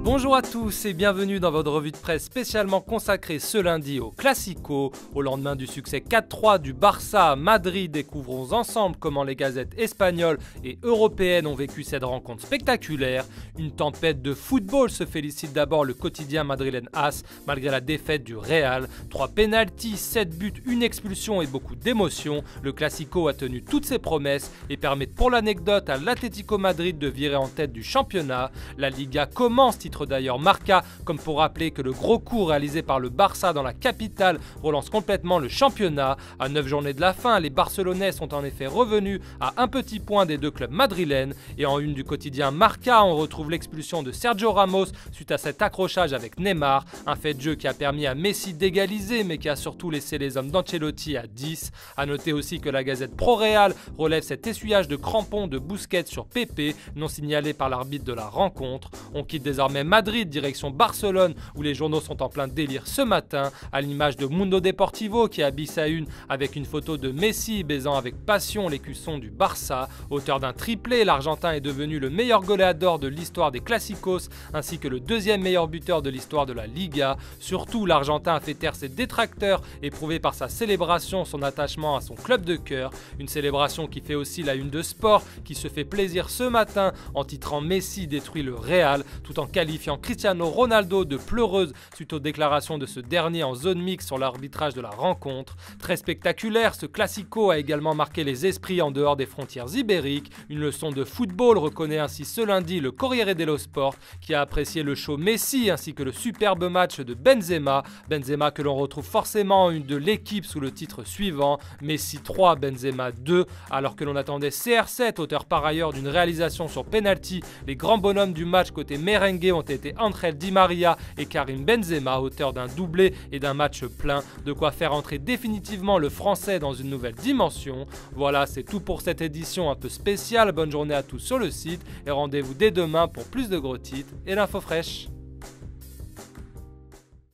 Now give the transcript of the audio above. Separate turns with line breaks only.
Bonjour à tous et bienvenue dans votre revue de presse spécialement consacrée ce lundi au Classico. Au lendemain du succès 4-3 du Barça à Madrid, découvrons ensemble comment les gazettes espagnoles et européennes ont vécu cette rencontre spectaculaire. Une tempête de football se félicite d'abord le quotidien madrilène AS malgré la défaite du Real. 3 pénaltys, 7 buts, une expulsion et beaucoup d'émotions. Le Classico a tenu toutes ses promesses et permet pour l'anecdote à l'Atlético Madrid de virer en tête du championnat. La Liga commence, titre d'ailleurs Marca, comme pour rappeler que le gros coup réalisé par le Barça dans la capitale relance complètement le championnat. À 9 journées de la fin, les Barcelonais sont en effet revenus à un petit point des deux clubs madrilènes. Et en une du quotidien Marca, on retrouve l'expulsion de Sergio Ramos suite à cet accrochage avec Neymar. Un fait de jeu qui a permis à Messi d'égaliser, mais qui a surtout laissé les hommes d'Ancelotti à 10. A noter aussi que la Gazette Pro Real relève cet essuyage de crampons de Busquets sur Pepe, non signalé par l'arbitre de la rencontre. On quitte désormais Madrid, direction Barcelone, où les journaux sont en plein délire ce matin, à l'image de Mundo Deportivo qui habille sa une avec une photo de Messi baisant avec passion l'écusson du Barça. Auteur d'un triplé, l'Argentin est devenu le meilleur goleador de l'histoire des Classicos, ainsi que le deuxième meilleur buteur de l'histoire de la Liga. Surtout, l'Argentin a fait taire ses détracteurs et prouvé par sa célébration son attachement à son club de cœur. Une célébration qui fait aussi la une de Sport, qui se fait plaisir ce matin en titrant Messi détruit le Real, tout en qualifiant Cristiano Ronaldo de pleureuse suite aux déclarations de ce dernier en zone mixte sur l'arbitrage de la rencontre. Très spectaculaire, ce Classico a également marqué les esprits en dehors des frontières ibériques. Une leçon de football reconnaît ainsi ce lundi le Corriere dello Sport qui a apprécié le show Messi ainsi que le superbe match de Benzema. Benzema que l'on retrouve forcément en une de l'équipe sous le titre suivant, Messi 3, Benzema 2, alors que l'on attendait CR7, auteur par ailleurs d'une réalisation sur penalty. Les grands bonhommes du match côté merengue ont été Angel Di Maria et Karim Benzema, auteurs d'un doublé et d'un match plein, de quoi faire entrer définitivement le français dans une nouvelle dimension. Voilà, c'est tout pour cette édition un peu spéciale. Bonne journée à tous sur le site et rendez-vous dès demain pour plus de gros titres et l'info fraîche.